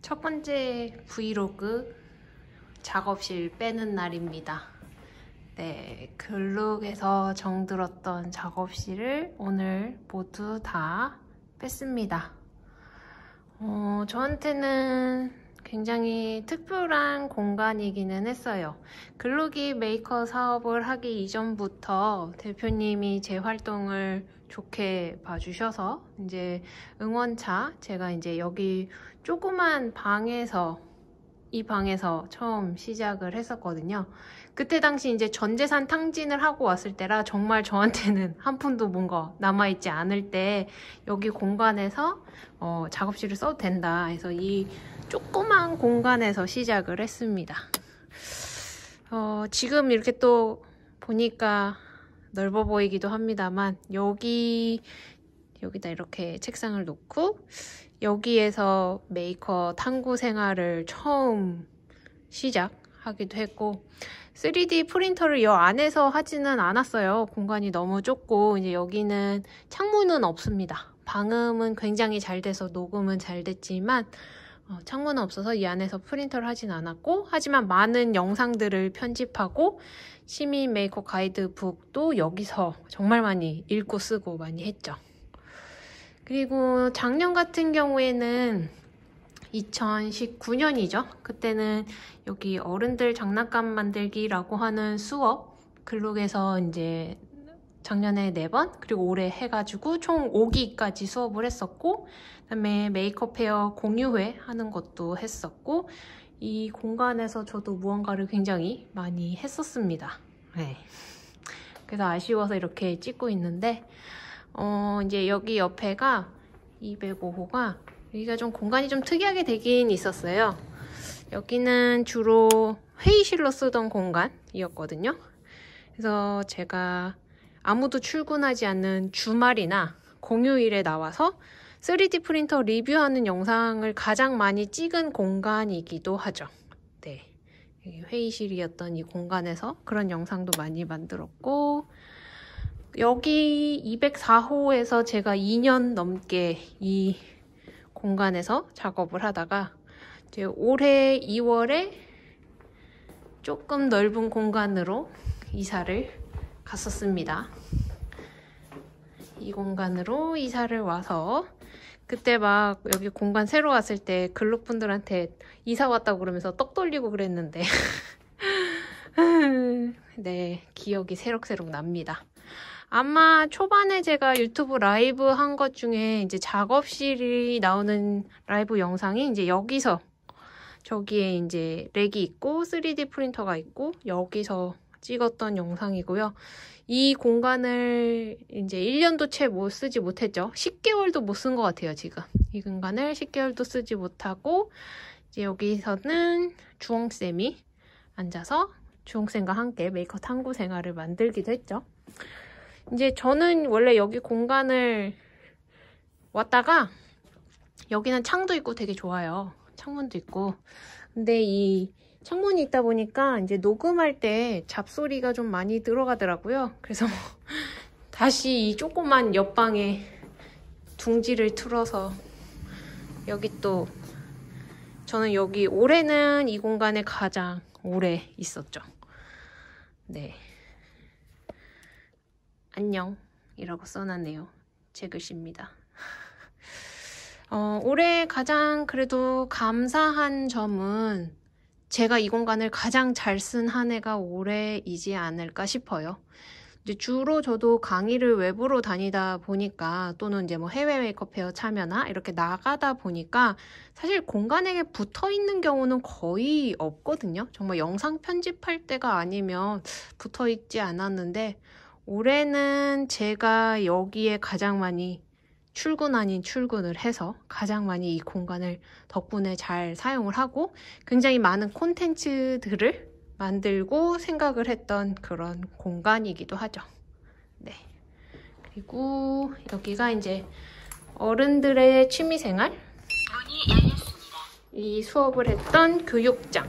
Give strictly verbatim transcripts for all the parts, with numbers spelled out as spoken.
첫 번째 브이로그 작업실 빼는 날입니다. 네, 글룩에서 정들었던 작업실을 오늘 모두 다 뺐습니다. 어, 저한테는 굉장히 특별한 공간이기는 했어요. 글룩이 메이커 사업을 하기 이전부터 대표님이 제 활동을 좋게 봐주셔서 이제 응원차 제가 이제 여기 조그만 방에서 이 방에서 처음 시작을 했었거든요. 그때 당시 이제 전재산 탕진을 하고 왔을 때라 정말 저한테는 한 푼도 뭔가 남아있지 않을 때 여기 공간에서 어, 작업실을 써도 된다 해서 이 조그만 공간에서 시작을 했습니다. 어, 지금 이렇게 또 보니까 넓어 보이기도 합니다만 여기 여기다 이렇게 책상을 놓고 여기에서 메이커 탐구 생활을 처음 시작하기도 했고 쓰리디 프린터를 이 안에서 하지는 않았어요. 공간이 너무 좁고 이제 여기는 창문은 없습니다. 방음은 굉장히 잘 돼서 녹음은 잘 됐지만 어, 창문은 없어서 이 안에서 프린터를 하진 않았고 하지만 많은 영상들을 편집하고 시민 메이커 가이드북도 여기서 정말 많이 읽고 쓰고 많이 했죠. 그리고 작년 같은 경우에는 이천십구 년이죠. 그때는 여기 어른들 장난감 만들기라고 하는 수업 글룩에서 이제 작년에 네 번 그리고 올해 해가지고 총 오 기까지 수업을 했었고 그다음에 메이크업 페어 공유회 하는 것도 했었고 이 공간에서 저도 무언가를 굉장히 많이 했었습니다. 네. 그래서 아쉬워서 이렇게 찍고 있는데 어 이제 여기 옆에가 이백오 호가 여기가 좀 공간이 좀 특이하게 되긴 있었어요. 여기는 주로 회의실로 쓰던 공간이었거든요. 그래서 제가 아무도 출근하지 않는 주말이나 공휴일에 나와서 쓰리디 프린터 리뷰하는 영상을 가장 많이 찍은 공간이기도 하죠. 네, 회의실이었던 이 공간에서 그런 영상도 많이 만들었고 여기 이백사 호에서 제가 이 년 넘게 이 공간에서 작업을 하다가 이제 올해 이월에 조금 넓은 공간으로 이사를 갔었습니다. 이 공간으로 이사를 와서 그때 막 여기 공간 새로 왔을 때 글룩분들한테 이사 왔다고 그러면서 떡 돌리고 그랬는데 네, 기억이 새록새록 납니다. 아마 초반에 제가 유튜브 라이브 한 것 중에 이제 작업실이 나오는 라이브 영상이 이제 여기서 저기에 이제 렉이 있고 쓰리디 프린터가 있고 여기서 찍었던 영상이고요. 이 공간을 이제 일 년도 채 못 쓰지 못했죠. 십 개월도 못 쓴 것 같아요, 지금. 이 공간을 십 개월도 쓰지 못하고 이제 여기서는 주홍쌤이 앉아서 주홍쌤과 함께 메이커 탐구 생활을 만들기도 했죠. 이제 저는 원래 여기 공간을 왔다가 여기는 창도 있고 되게 좋아요. 창문도 있고. 근데 이 창문이 있다 보니까 이제 녹음할 때 잡소리가 좀 많이 들어가더라고요. 그래서 다시 이 조그만 옆방에 둥지를 틀어서 여기 또 저는 여기 올해는 이 공간에 가장 오래 있었죠. 네. 안녕 이라고 써놨네요. 제 글씨입니다. 어, 올해 가장 그래도 감사한 점은 제가 이 공간을 가장 잘 쓴 한 해가 올해이지 않을까 싶어요. 이제 주로 저도 강의를 외부로 다니다 보니까 또는 이제 뭐 해외 메이크업 페어 참여나 이렇게 나가다 보니까 사실 공간에 붙어 있는 경우는 거의 없거든요. 정말 영상 편집할 때가 아니면 붙어 있지 않았는데 올해는 제가 여기에 가장 많이 출근 아닌 출근을 해서 가장 많이 이 공간을 덕분에 잘 사용을 하고 굉장히 많은 콘텐츠들을 만들고 생각을 했던 그런 공간이기도 하죠. 네. 그리고 여기가 이제 어른들의 취미생활 문이 열렸습니다. 이 수업을 했던 교육장.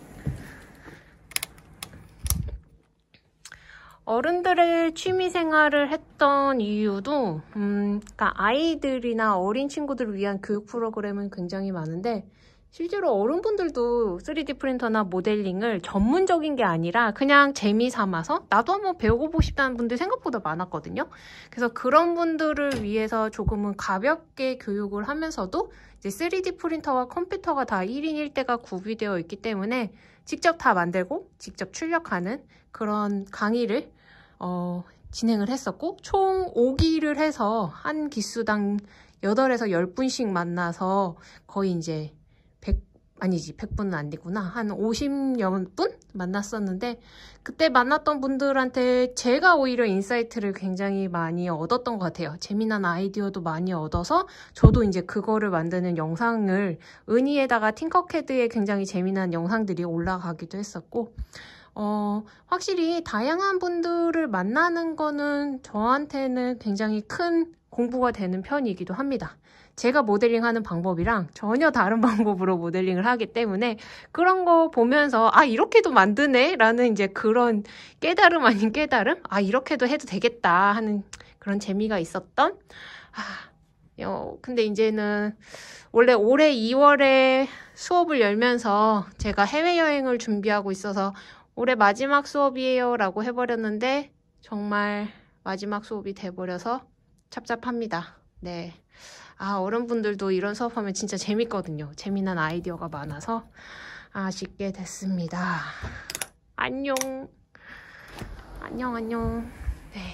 어른들의 취미생활을 했던 이유도 음, 그러니까 아이들이나 어린 친구들을 위한 교육 프로그램은 굉장히 많은데 실제로 어른분들도 쓰리디 프린터나 모델링을 전문적인 게 아니라 그냥 재미 삼아서 나도 한번 배워보고 싶다는 분들 생각보다 많았거든요. 그래서 그런 분들을 위해서 조금은 가볍게 교육을 하면서도 이제 쓰리디 프린터와 컴퓨터가 다 일 인 일 대가 구비되어 있기 때문에 직접 다 만들고 직접 출력하는 그런 강의를 어, 진행을 했었고, 총 오 기를 해서 한 기수당 여덟에서 열 분씩 만나서 거의 이제 백, 아니지, 백 분은 아니구나. 한 오십여 분 만났었는데, 그때 만났던 분들한테 제가 오히려 인사이트를 굉장히 많이 얻었던 것 같아요. 재미난 아이디어도 많이 얻어서 저도 이제 그거를 만드는 영상을 은희에다가 팅커캐드에 굉장히 재미난 영상들이 올라가기도 했었고, 어, 확실히 다양한 분들을 만나는 거는 저한테는 굉장히 큰 공부가 되는 편이기도 합니다. 제가 모델링하는 방법이랑 전혀 다른 방법으로 모델링을 하기 때문에 그런 거 보면서 아 이렇게도 만드네? 라는 이제 그런 깨달음 아닌 깨달음? 아 이렇게도 해도 되겠다 하는 그런 재미가 있었던 아, 어, 근데 이제는 원래 올해 이월에 수업을 열면서 제가 해외여행을 준비하고 있어서 올해 마지막 수업이에요 라고 해버렸는데 정말 마지막 수업이 돼버려서 찹찹합니다. 네. 아, 어른분들도 이런 수업하면 진짜 재밌거든요. 재미난 아이디어가 많아서 아쉽게 됐습니다. 안녕. 안녕, 안녕. 네.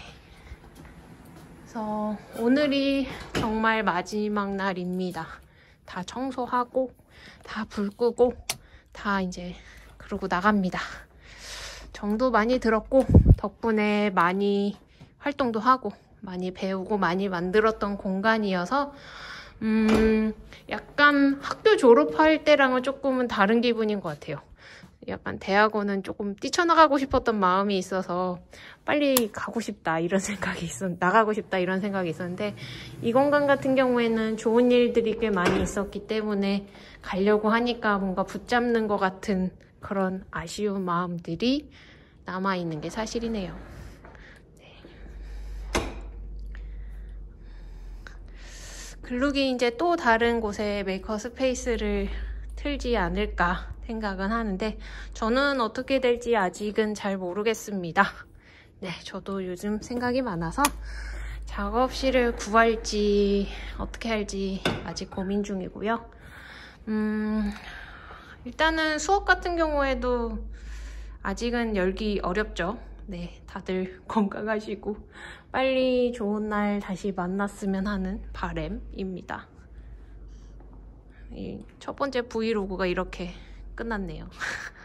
그래서 오늘이 정말 마지막 날입니다. 다 청소하고, 다 불 끄고, 다 이제 그러고 나갑니다. 정도 많이 들었고, 덕분에 많이 활동도 하고, 많이 배우고 많이 만들었던 공간이어서 음 약간 학교 졸업할 때랑은 조금은 다른 기분인 것 같아요. 약간 대학원은 조금 뛰쳐나가고 싶었던 마음이 있어서 빨리 가고 싶다 이런 생각이 있었 나가고 싶다 이런 생각이 있었는데 이 공간 같은 경우에는 좋은 일들이 꽤 많이 있었기 때문에 가려고 하니까 뭔가 붙잡는 것 같은 그런 아쉬운 마음들이 남아있는 게 사실이네요. 글룩이 이제 또 다른 곳에 메이커 스페이스를 틀지 않을까 생각은 하는데 저는 어떻게 될지 아직은 잘 모르겠습니다. 네, 저도 요즘 생각이 많아서 작업실을 구할지 어떻게 할지 아직 고민 중이고요. 음, 일단은 수업 같은 경우에도 아직은 열기 어렵죠. 네, 다들 건강하시고 빨리 좋은 날 다시 만났으면 하는 바람입니다. 이 첫 번째 브이로그가 이렇게 끝났네요.